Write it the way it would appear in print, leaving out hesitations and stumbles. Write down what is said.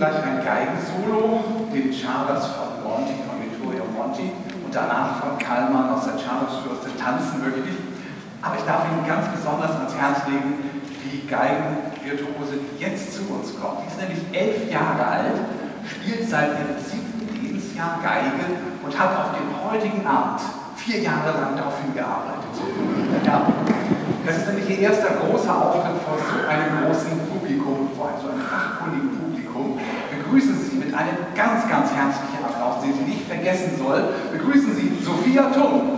gleich ein Geigensolo, den Charles von Monti, von Vittorio Monti, und danach von Kallmann aus der Charles-Fürste tanzen wirklich. Aber ich darf Ihnen ganz besonders ans Herz legen, die Geigenvirtuose, die jetzt zu uns kommt. Die ist nämlich 11 Jahre alt, spielt seit ihrem 7. Lebensjahr Geige und hat auf dem heutigen Abend 4 Jahre lang darauf hingearbeitet. Ja. Das ist nämlich ihr erster großer Auftritt vor so einem großen Publikum, vor so einem fachkundigen Publikum. Begrüßen Sie mit einem ganz, ganz herzlichen Applaus, den Sie nicht vergessen soll. Begrüßen Sie Sophia Thum.